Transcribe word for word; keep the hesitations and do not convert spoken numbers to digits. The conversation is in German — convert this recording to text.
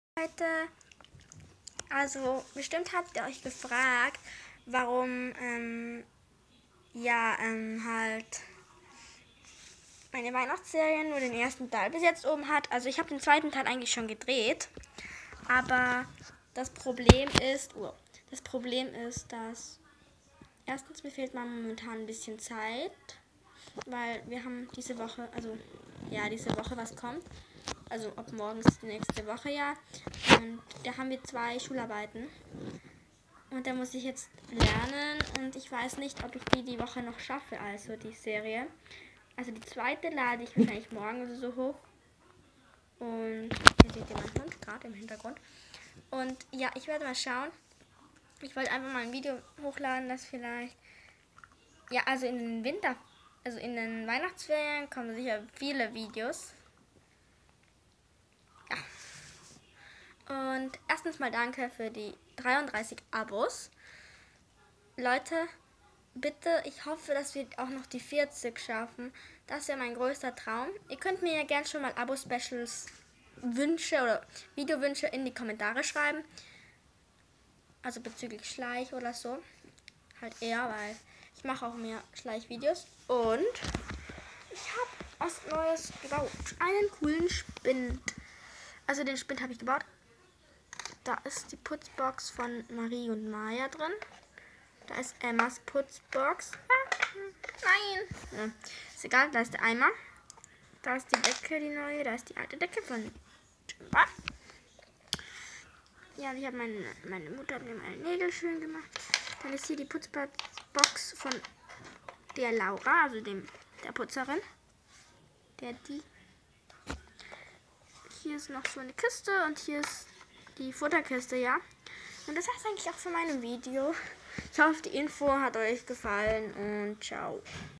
Leute, also bestimmt habt ihr euch gefragt, warum ähm, ja ähm, halt meine Weihnachtsserie nur den ersten Teil bis jetzt oben hat. Also ich habe den zweiten Teil eigentlich schon gedreht, aber das Problem ist, oh, das Problem ist, dass erstens mir fehlt momentan ein bisschen Zeit, weil wir haben diese Woche, also ja, diese Woche was kommt. Also ab morgen ist die nächste Woche ja. Und da haben wir zwei Schularbeiten. Und da muss ich jetzt lernen und ich weiß nicht, ob ich die die Woche noch schaffe, also die Serie. Also die zweite lade ich wahrscheinlich morgen oder so hoch. Und hier seht ihr meinen Hund gerade im Hintergrund. Und ja, ich werde mal schauen. Ich wollte einfach mal ein Video hochladen, das vielleicht... Ja, also in den Winter... Also in den Weihnachtsferien kommen sicher viele Videos. Ja. Und erstens mal danke für die dreiunddreißig Abos. Leute, bitte, ich hoffe, dass wir auch noch die vierzig schaffen. Das wäre mein größter Traum. Ihr könnt mir ja gerne schon mal Abo-Specials Wünsche oder Videowünsche in die Kommentare schreiben. Also bezüglich Schleich oder so. Halt eher, weil ich mache auch mehr Schleichvideos. Und ich habe was Neues gebaut. Einen coolen Spind. Also den Spind habe ich gebaut. Da ist die Putzbox von Marie und Maya drin. Da ist Emmas Putzbox. Ah, nein. Ja, ist egal, da ist der Eimer. Da ist die Decke, die neue. Da ist die alte Decke von Jimba. Ja, ich habe meine, meine Mutter hat mir meine Nägel schön gemacht. Dann ist hier die Putzbox von der Laura, also dem der Putzerin. Der die. Hier ist noch so eine Kiste und hier ist die Futterkiste, ja. Und das war's eigentlich auch für mein Video. Ich hoffe, die Info hat euch gefallen und ciao.